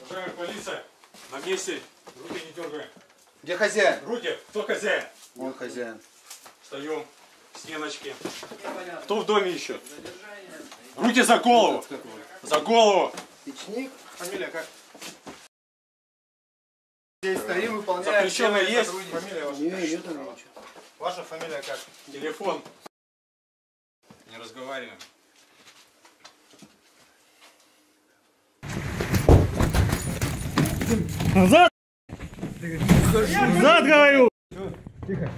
Уважаемая полиция, на месте, руки не дергаем. Где хозяин? Руки, кто хозяин? Вон хозяин. Встаем, стеночки. Кто в доме еще? Руки за голову. За голову. Печник. Фамилия как? Здесь стоим, выполняем. Запрещенная есть? Фамилия ваша? Нет там ничего. Ваша фамилия как? Телефон. Не разговариваем. Назад! Назад, говорю! Тихо.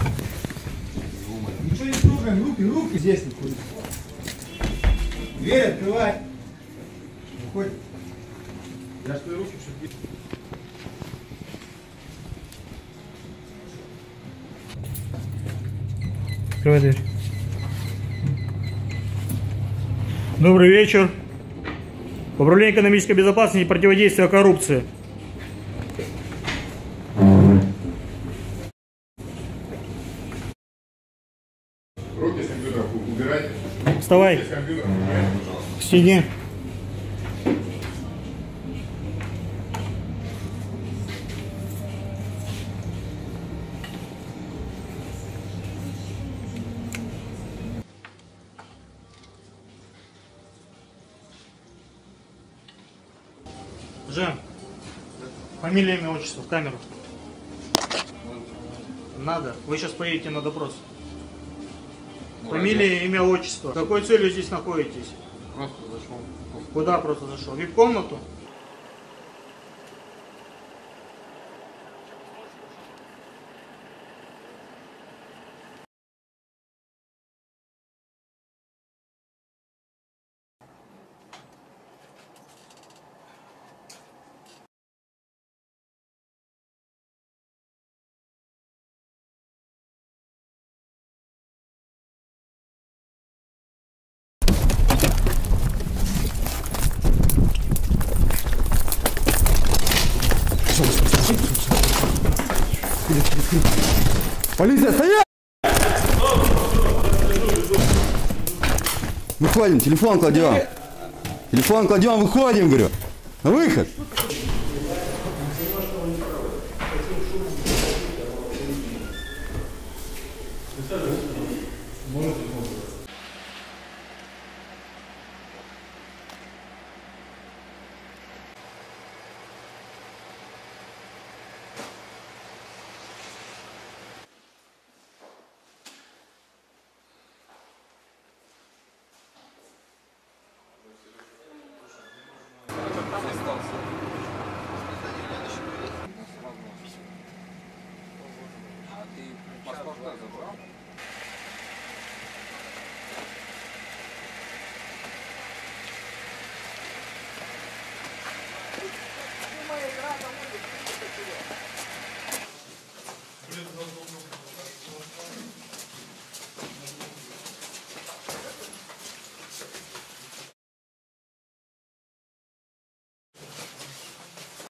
Ничего не трогаем, руки здесь находятся. Дверь открывай. Уходь. Я твои руки все. Открывай дверь. Добрый вечер. Управление экономической безопасности и противодействия коррупции. Руки с компьютера убирайте. Вставай. Руки с компьютера убирайте, пожалуйста. К стене. Жен, фамилия, имя, отчество в камеру. Надо. Вы сейчас поедете на допрос. Фамилия, имя, отчество. С какой целью здесь находитесь? Просто зашел. Куда просто зашел? В вип-комнату? Полиция, стоять! Выходим, телефон кладем. Телефон кладем, выходим, говорю. На выход. А ты паспорт забрал?